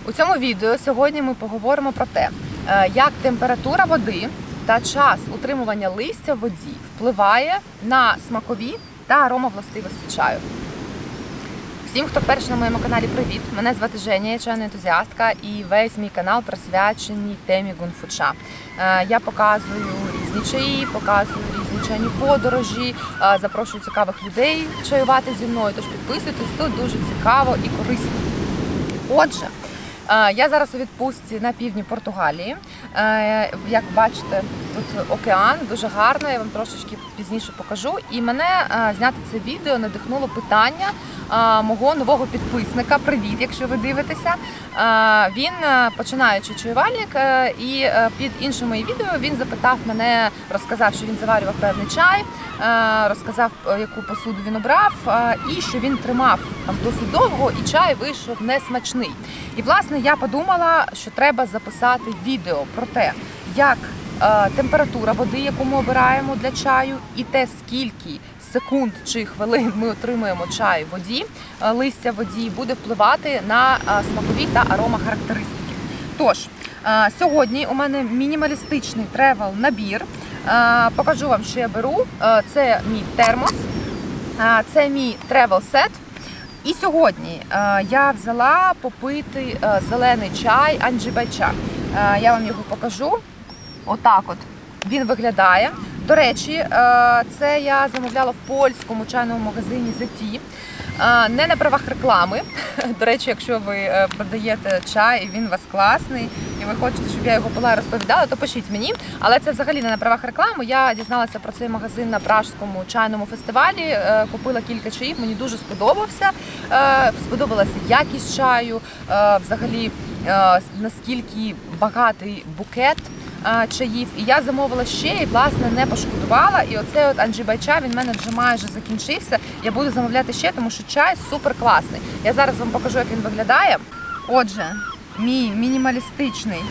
У цьому відео сьогодні ми поговоримо про те, як температура води та час утримування листя в воді впливає на смакові та аромавластивості чаю. Всім, хто вперше на моєму каналі, привіт! Мене звати Женя, я чайна ентузіастка, і весь мій канал присвячений темі гунфу-ча. Я показую різні чаї, показую різні чайні подорожі, запрошую цікавих людей чаювати зі мною, тож підписуйтесь, тут дуже цікаво і корисно. Отже, я зараз у відпустці на півдні Португалії. Як бачите, тут океан, дуже гарно, я вам трошечки пізніше покажу. І мене зняти це відео надихнуло питання мого нового підписника. Привіт, якщо ви дивитеся. Він починаючий чаювальник, і під іншим моїм відео він запитав мене, розказав, що він заварював певний чай, розказав, яку посуду він обрав, і що він тримав там досить довго, і чай вийшов несмачний. І, власне, я подумала, що треба записати відео про те, як температура води, яку ми обираємо для чаю, і те, скільки секунд чи хвилин ми отримуємо чай в воді, листя в воді, буде впливати на смакові та аромахарактеристики. Тож, сьогодні у мене мінімалістичний тревел-набір. Покажу вам, що я беру. Це мій термос, це мій тревел-сет. І сьогодні я взяла попити зелений чай Анджі-бай-ча. Я вам його покажу. Отак от він виглядає. До речі, це я замовляла в польському чайному магазині ZT. Не на правах реклами. До речі, якщо ви продаєте чай і він у вас класний, і ви хочете, щоб я його пила і розповідала, то пишіть мені. Але це взагалі не на правах реклами. Я дізналася про цей магазин на Пражському чайному фестивалі, купила кілька чаїв, мені дуже сподобався. Сподобалася якість чаю, взагалі наскільки багатий букет чаїв. І я замовила ще і, власне, не пошкодувала. І оцей от Анджі-бай-ча, він в мене вже майже закінчився. Я буду замовляти ще, тому що чай супер класний. Я зараз вам покажу, як він виглядає. Отже, мій мінімалістичний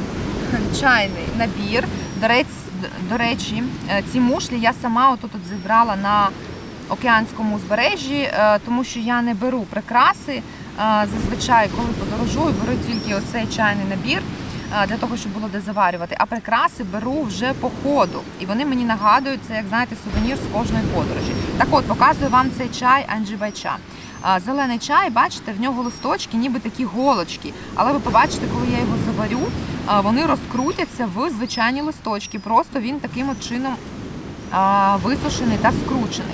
чайний набір. До речі, ці мушлі я сама отут зібрала на океанському узбережжі, тому що я не беру прикраси. Зазвичай, коли подорожую, беру тільки оцей чайний набір, для того, щоб було де заварювати. А прикраси беру вже по ходу. І вони мені нагадують, це, як знаєте, сувенір з кожної подорожі. Так от, показую вам цей чай Анджі-бай-ча. Зелений чай, бачите, в нього листочки, ніби такі голочки. Але ви побачите, коли я його заварю, вони розкрутяться в звичайні листочки. Просто він таким от чином висушений та скручений.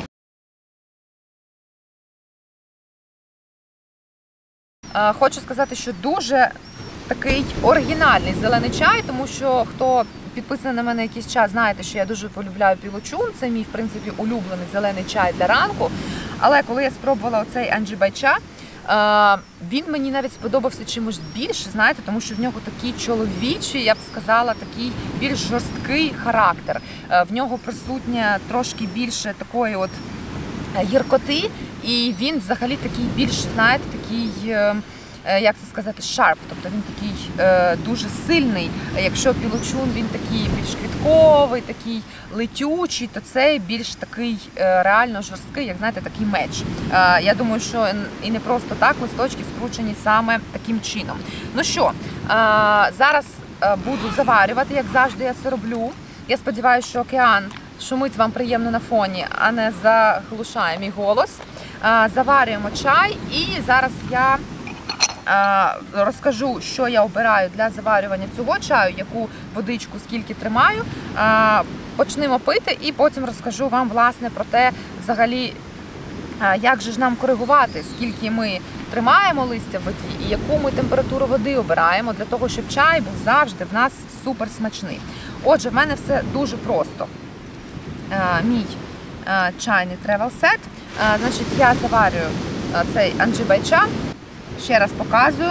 Хочу сказати, що дуже такий оригінальний зелений чай, тому що хто підписаний на мене якийсь час, знаєте, що я дуже полюбляю пілочун, це мій, в принципі, улюблений зелений чай для ранку. Але коли я спробувала оцей Анджі-бай-ча, він мені навіть сподобався чимось більше, знаєте, тому що в нього такий чоловічий, я б сказала, такий більш жорсткий характер. В нього присутня трошки більше такої от гіркоти, і він взагалі такий більш, знаєте, такий, як це сказати, шарп, тобто він такий дуже сильний. Якщо пілочун, він такий більш квітковий, такий летючий, то цей більш такий реально жорсткий, як, знаєте, такий меч. Я думаю, що і не просто так листочки скручені саме таким чином. Ну що, зараз буду заварювати, як завжди я це роблю. Я сподіваюся, що океан шумить вам приємно на фоні, а не заглушає мій голос. Заварюємо чай, і зараз я розкажу, що я обираю для заварювання цього чаю, яку водичку скільки тримаю. Почнемо пити, і потім розкажу вам, власне, про те, взагалі, як же ж нам коригувати, скільки ми тримаємо листя в воді і яку ми температуру води обираємо, для того, щоб чай був завжди в нас супер смачний. Отже, в мене все дуже просто. Мій чайний тревел-сет. Значить, я заварюю цей Анджі-бай-ча. Ще раз показую.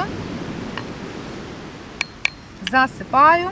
Засипаю.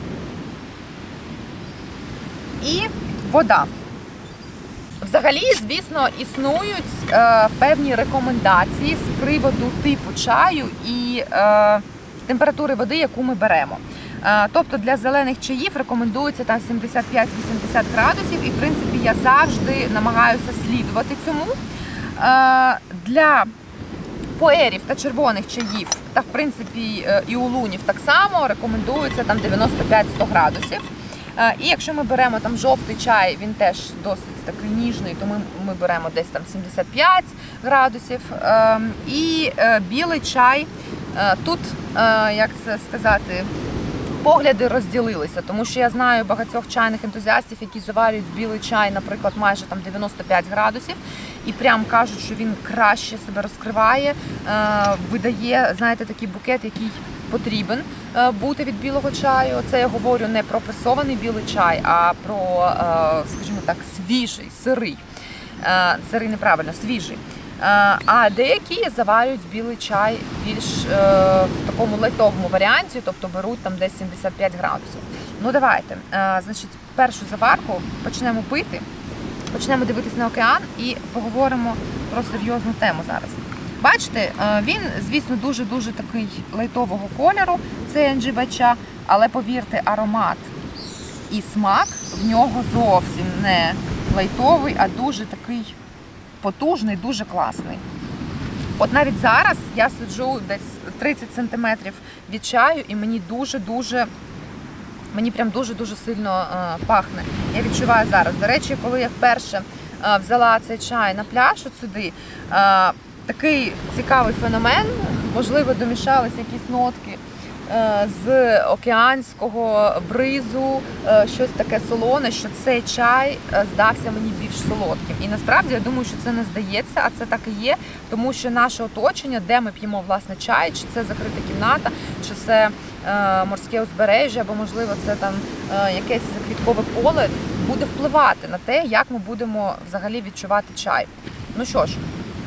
І вода. Взагалі, звісно, існують певні рекомендації з приводу типу чаю і температури води, яку ми беремо. Тобто для зелених чаїв рекомендується там 75-80 градусів, і, в принципі, я завжди намагаюся слідувати цьому. Для пуерів та червоних чаїв та в принципі і у лунів так само рекомендується там 95-100 градусів. І якщо ми беремо там жовтий чай, він теж досить такий ніжний, то ми беремо десь там 75 градусів. І білий чай, тут, як це сказати, погляди розділилися, тому що я знаю багатьох чайних ентузіастів, які заварюють білий чай, наприклад, майже там 95 градусів, і прям кажуть, що він краще себе розкриває, видає, знаєте, такий букет, який потрібен бути від білого чаю. Це я говорю не про пресований білий чай, а про, скажімо так, свіжий, сирий. Сирий неправильно, свіжий. А деякі заварюють білий чай більш в такому лайтовому варіанті, тобто беруть там десь 75 градусів. Ну давайте, значить, першу заварку почнемо пити, почнемо дивитись на океан і поговоримо про серйозну тему зараз. Бачите, він, звісно, дуже-дуже такий лайтового кольору, це NG-бача, але повірте, аромат і смак в нього зовсім не лайтовий, а дуже такий потужний, дуже класний. От навіть зараз я сиджу десь 30 см від чаю, і мені прям дуже сильно пахне. Я відчуваю зараз. До речі, коли я вперше взяла цей чай на пляж от сюди, такий цікавий феномен, можливо, домішалися якісь нотки з океанського бризу, щось таке солоне, що цей чай здався мені більш солодким. І насправді я думаю, що це не здається, а це так і є, тому що наше оточення, де ми п'ємо, власне, чай, чи це закрита кімната, чи це морське узбережжя, або, можливо, це там якесь квіткове поле, буде впливати на те, як ми будемо взагалі відчувати чай. Ну що ж,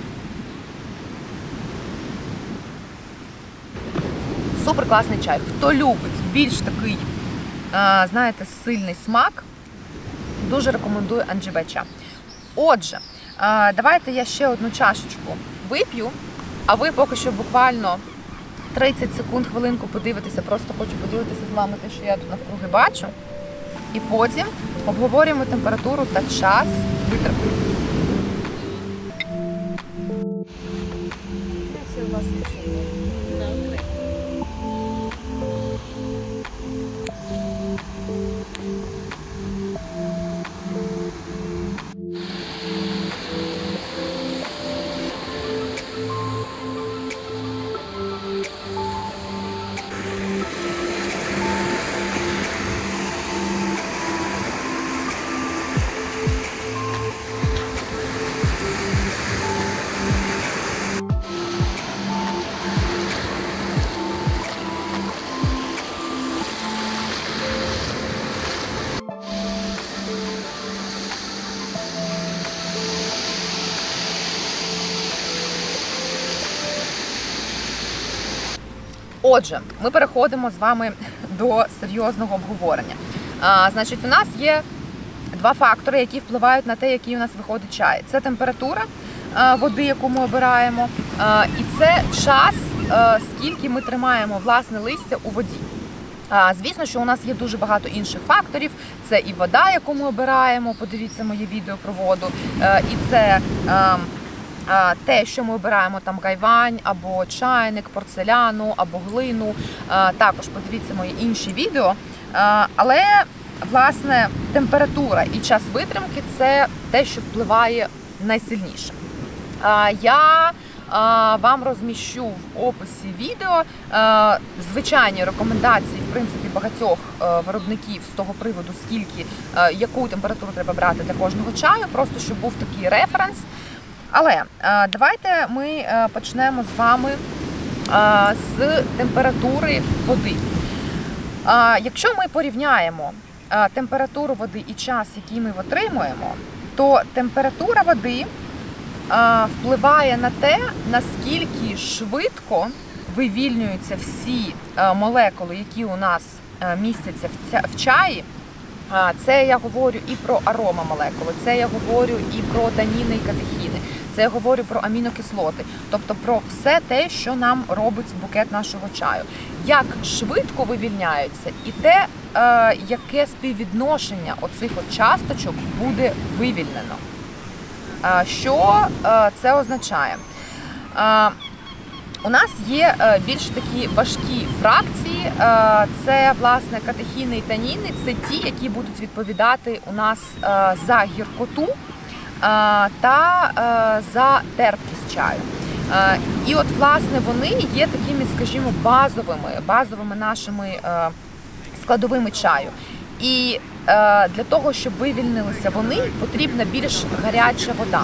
супер класний чай. Хто любить більш такий, знаєте, сильний смак, дуже рекомендую NG-бача. Отже, давайте я ще одну чашечку вип'ю, а ви поки що буквально 30 секунд, хвилинку подивитеся, просто хочу поділитися з вами те, що я тут навкруги бачу. І потім обговорюємо температуру та час витримки. Отже, ми переходимо з вами до серйозного обговорення. Значить, у нас є два фактори, які впливають на те, який у нас виходить чай. Це температура води, яку ми обираємо, і це час, скільки ми тримаємо власне листя у воді. Звісно, що у нас є дуже багато інших факторів. Це і вода, яку ми обираємо, подивіться моє відео про воду, і це те, що ми обираємо, там гайвань, або чайник, порцеляну, або глину. Також подивіться мої інші відео. Але, власне, температура і час витримки – це те, що впливає найсильніше. Я вам розміщу в описі відео звичайні рекомендації, в принципі, багатьох виробників з того приводу, яку температуру треба брати для кожного чаю, просто щоб був такий референс. Але давайте ми почнемо з вами з температури води. Якщо ми порівняємо температуру води і час, який ми отримуємо, то температура води впливає на те, наскільки швидко вивільнюються всі молекули, які у нас містяться в чаї. Це я говорю і про аромамолекули, це я говорю і про таніни і катехіни, це я говорю про амінокислоти, тобто про все те, що нам робить букет нашого чаю. Як швидко вивільняються і те, яке співвідношення оцих от часточок буде вивільнено. Що це означає? У нас є більш такі важкі фракції, це, власне, катехіни і таніни, це ті, які будуть відповідати у нас за гіркоту та за терпкість чаю. І от, власне, вони є такими, скажімо, базовими нашими складовими чаю. І для того, щоб вивільнилися вони, потрібна більш гаряча вода.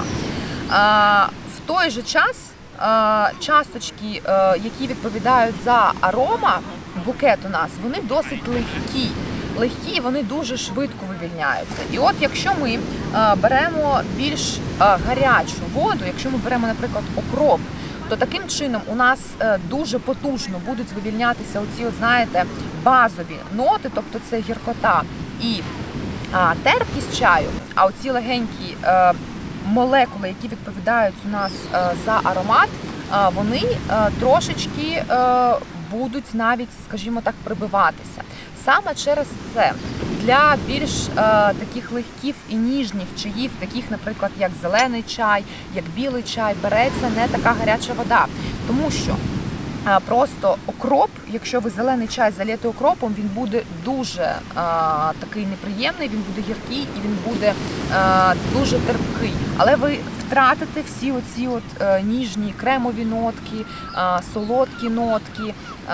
В той же час часточки, які відповідають за арома, букет у нас, вони досить легкі, вони дуже швидко вивільняються. І от якщо ми беремо більш гарячу воду, якщо ми беремо, наприклад, окроп, то таким чином у нас дуже потужно будуть вивільнятися оці, от, знаєте, базові ноти, тобто це гіркота і терпкість чаю, а оці легенькі молекули, які відповідають у нас за аромат, вони трошечки будуть навіть, скажімо так, прибиватися. Саме через це для більш таких легких і ніжних чаїв, таких, наприклад, як зелений чай, як білий чай, береться не така гаряча вода. Тому що просто окроп, якщо ви зелений чай залєте окропом, він буде дуже такий неприємний, він буде гіркий і він буде дуже терпкий. Але ви втратите всі оці от ніжні кремові нотки, солодкі нотки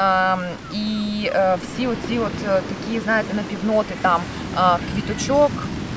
і всі оці от такі, знаєте, напівноти там квіточок,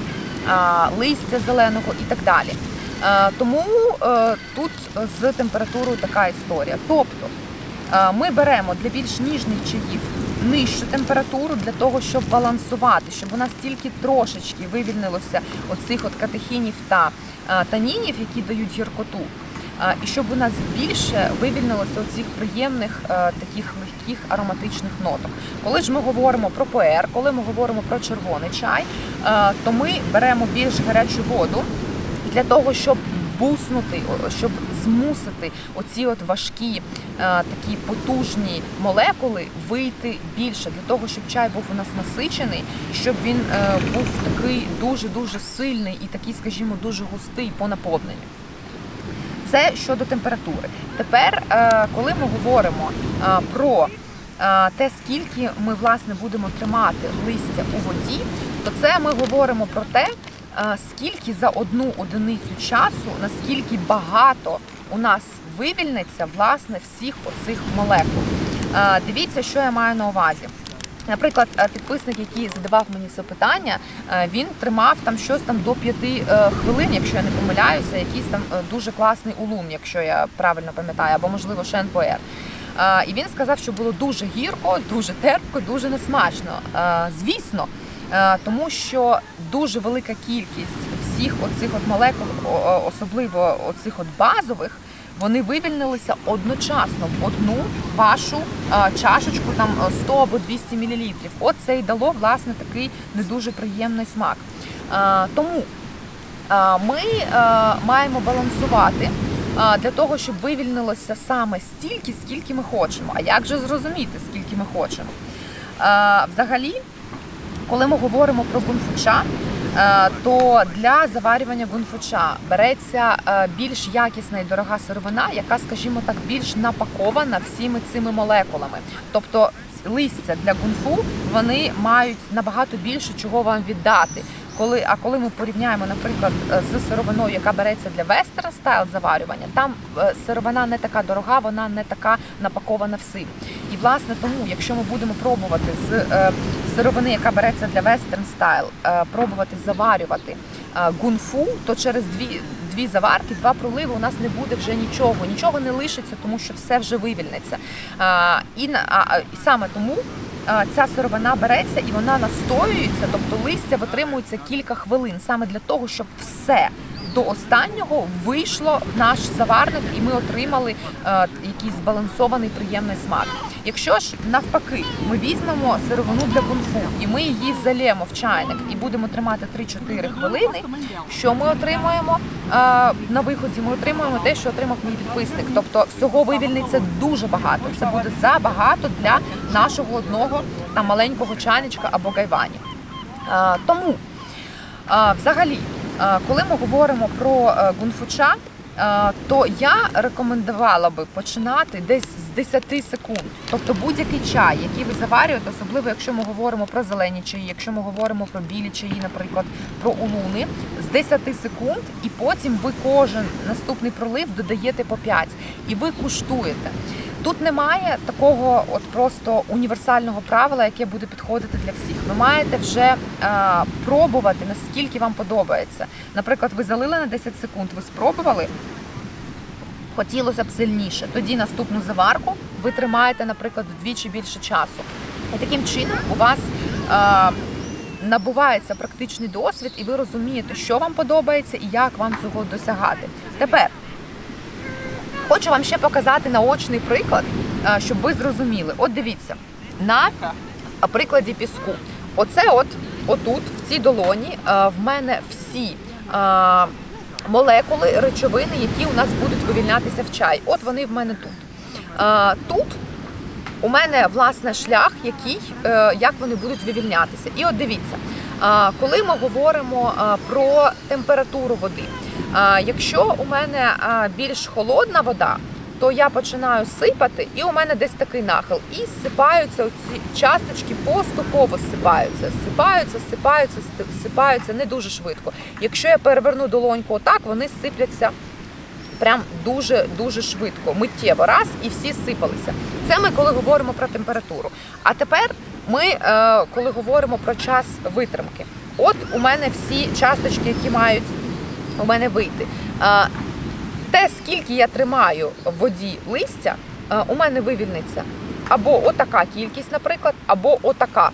листя зеленого і так далі. Тому тут з температурою така історія. Тобто ми беремо для більш ніжних чаїв нижчу температуру для того, щоб балансувати, щоб у нас тільки трошечки вивільнилося оцих от катехінів та танінів, які дають гіркоту, і щоб у нас більше вивільнилося оцих приємних таких легких ароматичних ноток. Коли ж ми говоримо про пуер, коли ми говоримо про червоний чай, то ми беремо більш гарячу воду для того, щоб буснути, щоб змусити оці от важкі, такі потужні молекули вийти більше, для того, щоб чай був у нас насичений, щоб він був такий дуже-дуже сильний і такий, скажімо, дуже густий по наповненню. Це щодо температури. Тепер, коли ми говоримо про те, скільки ми, власне, будемо тримати листя у воді, то це ми говоримо про те, скільки за одну одиницю часу, наскільки багато у нас вивільниться, власне, всіх оцих молекул. Дивіться, що я маю на увазі. Наприклад, підписник, який задавав мені це питання, він тримав там щось там до 5 хвилин, якщо я не помиляюся, якийсь там дуже класний улун, якщо я правильно пам'ятаю, або, можливо, шен-пуер. І він сказав, що було дуже гірко, дуже терпко, дуже несмачно. Звісно, тому що дуже велика кількість всіх оцих от молекул, особливо оцих от базових, вони вивільнилися одночасно в одну вашу чашечку, там 100 або 200 мл. От це і дало, власне, такий не дуже приємний смак. Тому ми маємо балансувати для того, щоб вивільнилося саме стільки, скільки ми хочемо. А як же зрозуміти, скільки ми хочемо? Взагалі, коли ми говоримо про гунфуча, то для заварювання гунфуча береться більш якісна і дорога сировина, яка, скажімо так, більш напакована всіми цими молекулами. Тобто листя для гунфу, вони мають набагато більше чого вам віддати. Коли ми порівняємо, наприклад, з сировиною, яка береться для western style заварювання, там сировина не така дорога, вона не така напакована всім. І, власне, тому, якщо ми будемо пробувати з сировини, яка береться для western style, пробувати заварювати гунфу, то через дві заварки, 2 проливи у нас не буде вже нічого не лишиться, тому що все вже вивільниться. І саме тому ця сировина береться і вона настоюється, тобто листя витримується кілька хвилин, саме для того, щоб все до останнього вийшло в наш заварник і ми отримали якийсь збалансований приємний смак. Якщо ж навпаки ми візьмемо сировину для гунфу і ми її залємо в чайник і будемо тримати 3-4 хвилини, що ми отримуємо на виході? Ми отримуємо те, що отримав мій підписник. Тобто всього вивільниться дуже багато. Це буде забагато для нашого одного там маленького чайничка або гайвані. Тому взагалі, коли ми говоримо про гунфуча, то я рекомендувала би починати десь з 10 секунд. Тобто будь-який чай, який ви заварюєте, особливо якщо ми говоримо про зелені чаї, якщо ми говоримо про білі чаї, наприклад, про улуни, з 10 секунд, і потім ви кожен наступний пролив додаєте по 5. І ви куштуєте. Тут немає такого от просто універсального правила, яке буде підходити для всіх. Ви маєте вже пробувати, наскільки вам подобається. Наприклад, ви залили на 10 секунд, ви спробували, хотілося б сильніше. Тоді наступну заварку ви тримаєте, наприклад, вдвічі більше часу. І таким чином у вас набувається практичний досвід, і ви розумієте, що вам подобається і як вам цього досягати. Тепер хочу вам ще показати наочний приклад, щоб ви зрозуміли. От дивіться, на прикладі піску. Оце отут, в цій долоні, в мене всі молекули, речовини, які у нас будуть вивільнятися в чай. От вони в мене тут. Тут у мене, власне, шлях, як вони будуть вивільнятися. І от дивіться, коли ми говоримо про температуру води, якщо у мене більш холодна вода, то я починаю сипати, і у мене десь такий нахил. І зсипаються оці часточки, поступово зсипаються не дуже швидко. Якщо я переверну долоньку отак, вони сипляться прям дуже швидко, миттєво, раз, і всі сипалися. Це ми коли говоримо про температуру. А тепер ми, коли говоримо про час витримки. От у мене всі часточки, які мають у мене вийти. Те, скільки я тримаю в воді листя, у мене вивільниться або отака кількість, наприклад, або отака.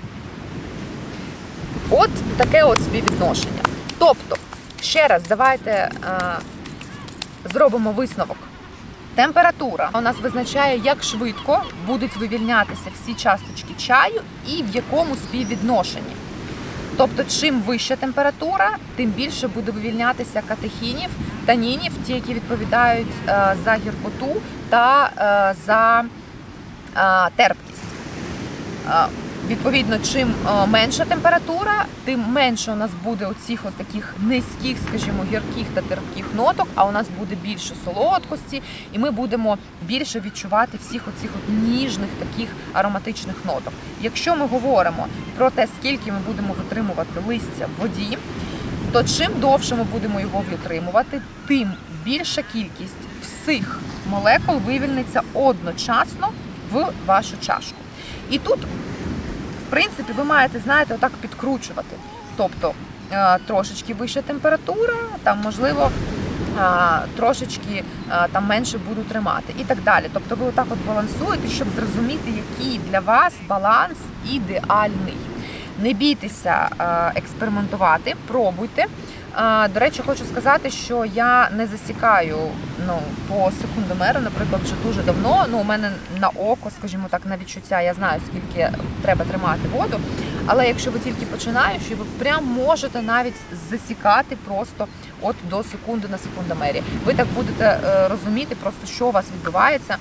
От таке от співвідношення. Тобто, ще раз, давайте зробимо висновок. Температура у нас визначає, як швидко будуть вивільнятися всі часточки чаю і в якому співвідношенні. Тобто, чим вища температура, тим більше буде вивільнятися катехінів, танінів, ті, які відповідають за гіркоту та за терпкість. Відповідно, чим менша температура, тим менше у нас буде оцих от таких низьких, скажімо, гірких та терпких ноток, а у нас буде більше солодкості, і ми будемо більше відчувати всіх оцих от ніжних таких ароматичних ноток. Якщо ми говоримо про те, скільки ми будемо витримувати листя в воді, то чим довше ми будемо його витримувати, тим більша кількість всіх молекул вивільниться одночасно в вашу чашку. І тут, в принципі, ви маєте, знаєте, отак підкручувати. Тобто трошечки вища температура, там, можливо, трошечки там менше буду тримати і так далі. Тобто ви отак от балансуєте, щоб зрозуміти, який для вас баланс ідеальний. Не бійтеся експериментувати, пробуйте. До речі, хочу сказати, що я не засікаю по секундомеру, наприклад, вже дуже давно. У мене на око, скажімо так, на відчуття, я знаю, скільки треба тримати воду. Але якщо ви тільки починаючи, ви прям можете навіть засікати просто от до секунди на секундомері. Ви так будете розуміти просто, що у вас відбувається.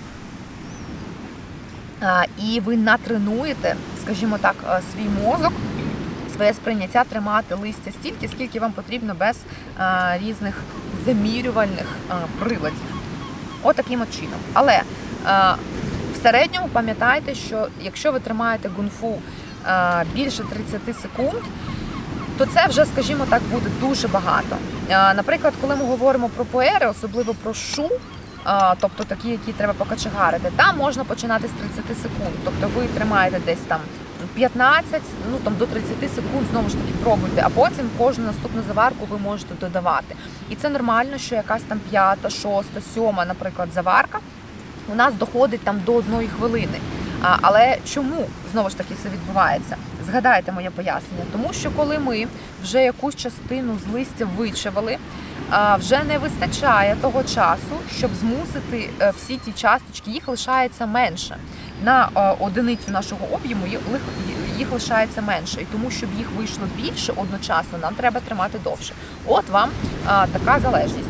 І ви натренуєте, скажімо так, свій мозок, своє сприйняття тримати листя стільки, скільки вам потрібно без різних замірювальних приладів. Отаким от чином. Але в середньому пам'ятайте, що якщо ви тримаєте гунфу більше 30 секунд, то це вже, скажімо так, буде дуже багато. Наприклад, коли ми говоримо про пуери, особливо про шу, тобто такі, які треба покачегарити, там можна починати з 30 секунд. Тобто ви тримаєте десь там 15, до 30 секунд, знову ж таки, пробуйте, а потім кожну наступну заварку ви можете додавати. І це нормально, що якась там 5, 6, 7, наприклад, заварка у нас доходить там до 1 хвилини. Але чому, знову ж таки, це відбувається? Згадайте моє пояснення. Тому що коли ми вже якусь частину з листя вичавили, вже не вистачає того часу, щоб змусити всі ті часточки, їх лишається менше. На одиницю нашого об'єму їх лишається менше. І тому, щоб їх вийшло більше одночасно, нам треба тримати довше. От вам така залежність.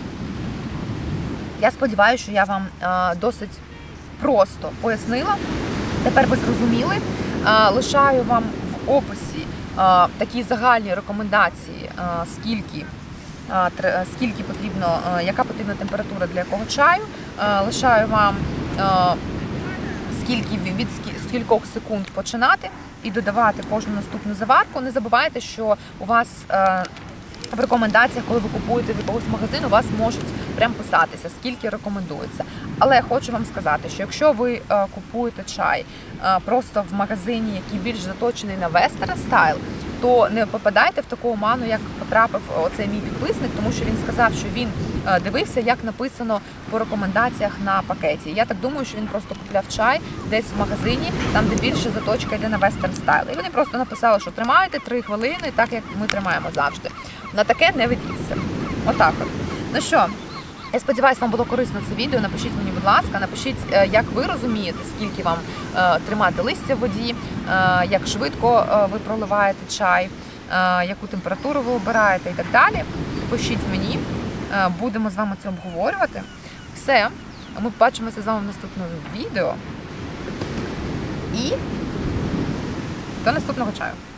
Я сподіваюся, що я вам досить просто пояснила. Тепер ви зрозуміли. Лишаю вам в описі такі загальні рекомендації, скільки скільки потрібно, яка потрібна температура для якого чаю. Лишаю вам від скількох секунд починати і додавати кожну наступну заварку. Не забувайте, що у вас в рекомендаціях, коли ви купуєте в якогось магазину, у вас можуть прям писатися, скільки рекомендується. Але хочу вам сказати, що якщо ви купуєте чай просто в магазині, який більш заточений на вестерн стайл, то не попадайте в таку оману, як потрапив оцей мій підписник, тому що він сказав, що він дивився, як написано по рекомендаціях на пакеті. Я так думаю, що він просто купляв чай десь в магазині, там, де більше заточка йде на вестерн стайл. І вони просто написали, що тримаєте 3 хвилини, так як ми тримаємо завжди. На таке не ведіться. Отак от. Ну що, я сподіваюся, вам було корисно це відео. Напишіть мені, будь ласка, напишіть, як ви розумієте, скільки вам тримати листя в воді, як швидко ви проливаєте чай, яку температуру ви обираєте і так далі. Пишіть мені, будемо з вами це обговорювати. Все, ми побачимося з вами в наступному відео. І до наступного чаю.